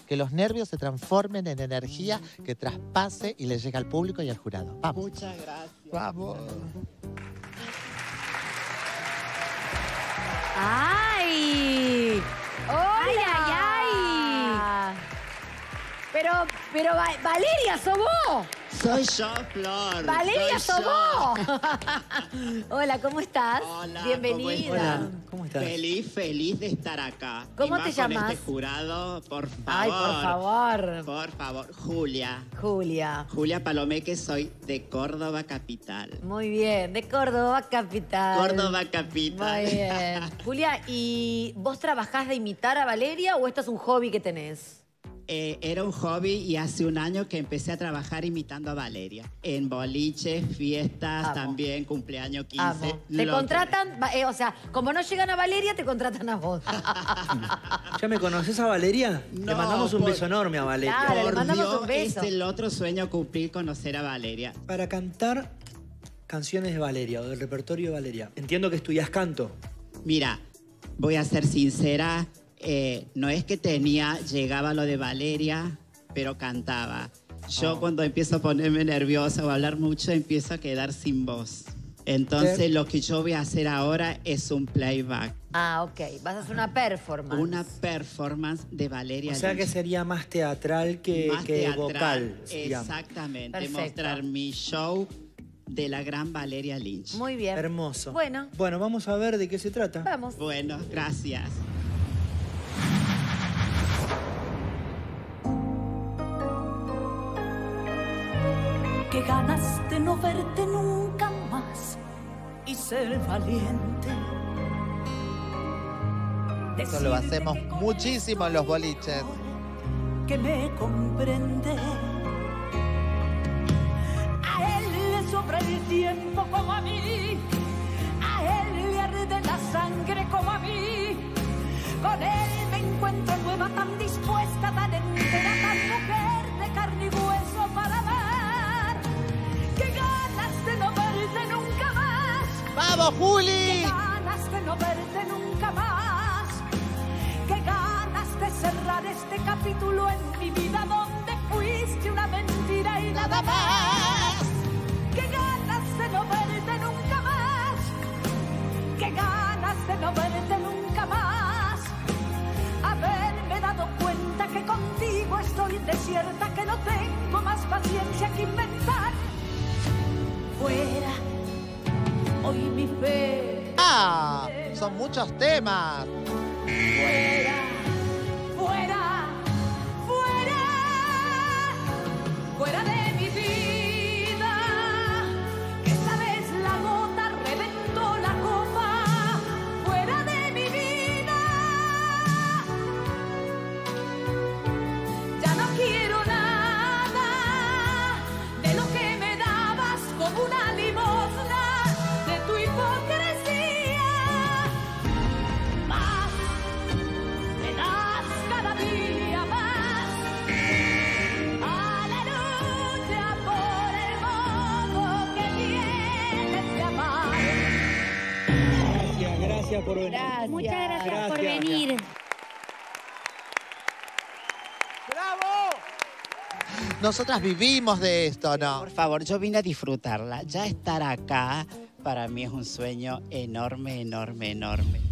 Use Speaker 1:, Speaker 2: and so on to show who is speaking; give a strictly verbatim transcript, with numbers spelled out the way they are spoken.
Speaker 1: que los nervios se transformen en energía que traspase y le llegue al público y al jurado. Vamos.
Speaker 2: Muchas gracias.
Speaker 1: Vamos.
Speaker 3: ¡Ay! ¡Hola! ¡Ay, ay, ay! Pero, pero, Valeria, ¿sos vos?
Speaker 2: Soy yo, Flor.
Speaker 3: ¡Valeria,
Speaker 2: soy
Speaker 3: sos vos! Hola, ¿cómo estás?
Speaker 2: Hola,
Speaker 3: bienvenida.
Speaker 4: Hola, ¿cómo estás?
Speaker 2: Feliz, feliz de estar acá.
Speaker 3: ¿Cómo
Speaker 2: y más
Speaker 3: te llamas?
Speaker 2: Con este jurado, por favor.
Speaker 3: Ay, por favor.
Speaker 2: Por favor, Julia.
Speaker 3: Julia.
Speaker 2: Julia Palomeque, soy de Córdoba Capital.
Speaker 3: Muy bien, de Córdoba Capital.
Speaker 2: Córdoba Capital.
Speaker 3: Muy bien. Julia, ¿y vos trabajás de imitar a Valeria o esto es un hobby que tenés?
Speaker 2: Eh, era un hobby y hace un año que empecé a trabajar imitando a Valeria. En boliches, fiestas,
Speaker 3: Amo.
Speaker 2: también cumpleaños quince.
Speaker 3: Amo. Te
Speaker 2: lo
Speaker 3: contratan, eh, o sea, como no llegan a Valeria, te contratan a vos.
Speaker 4: ¿Ya me conoces a Valeria?
Speaker 2: No,
Speaker 4: Le mandamos un
Speaker 2: por-
Speaker 4: beso enorme a Valeria.
Speaker 3: Claro, le
Speaker 2: Por
Speaker 3: mandamos
Speaker 2: Dios,
Speaker 3: un beso.
Speaker 2: es el otro sueño cumplir, conocer a Valeria.
Speaker 4: Para cantar canciones de Valeria o del repertorio de Valeria. Entiendo que estudias canto.
Speaker 2: Mira, voy a ser sincera, eh, no es que tenía, llegaba lo de Valeria, pero cantaba. Yo
Speaker 4: Oh.
Speaker 2: cuando empiezo a ponerme nerviosa o a hablar mucho, empiezo a quedar sin voz. Entonces
Speaker 4: Pero-
Speaker 2: lo que yo voy a hacer ahora es un playback,
Speaker 3: Ah, ok. Vas a hacer una performance.
Speaker 2: una performance de Valeria
Speaker 4: O sea que
Speaker 2: Lynch.
Speaker 4: sería más teatral que,
Speaker 2: Más
Speaker 4: que
Speaker 2: teatral,
Speaker 4: vocal, digamos.
Speaker 2: exactamente,
Speaker 3: Perfecto.
Speaker 2: mostrar mi show de la gran Valeria Lynch.
Speaker 3: Muy bien.
Speaker 4: Hermoso.
Speaker 3: Bueno,
Speaker 4: Bueno, vamos a ver de qué se trata.
Speaker 3: vamos.
Speaker 2: Bueno, gracias.
Speaker 5: Qué ganas de no verte nunca más y ser valiente.
Speaker 1: Eso lo hacemos muchísimo en los boliches.
Speaker 5: Que me comprende. A él le sobra el tiempo como a mí. A él le arde la sangre como a mí. Con él me encuentro nueva, tan dispuesta, tan entera, tan mujer de carne y hueso para amar. Qué ganas de no verte nunca más.
Speaker 1: ¡Vamos,
Speaker 5: Qué
Speaker 1: Juli!
Speaker 5: ganas de no verte nunca más. Qué ganas de cerrar este capítulo en mi vida donde fuiste una mentira y nada más. Qué ganas de no verte nunca más. Qué ganas de no verte nunca más. Haberme dado cuenta que contigo estoy desierta, que no tengo más paciencia que inventar. Fuera, hoy mi fe.
Speaker 1: ¡Ah! Son muchos temas.
Speaker 5: Fuera, fuera, fuera, fuera de mi vida. Que esta vez la gota reventó la copa. Fuera de mi vida. Ya no quiero nada de lo que me dabas como una limosna de tu hipocresía. Más me das cada día más a la lucha por el modo que tienes de amar.
Speaker 4: Gracias, gracias por venir.
Speaker 3: Gracias.
Speaker 6: Muchas gracias, por
Speaker 4: Gracias.
Speaker 6: venir.
Speaker 1: ¡Bravo! Nosotras vivimos de esto, ¿no?
Speaker 2: Por favor, yo vine a disfrutarla. Ya estar acá para mí es un sueño enorme, enorme, enorme.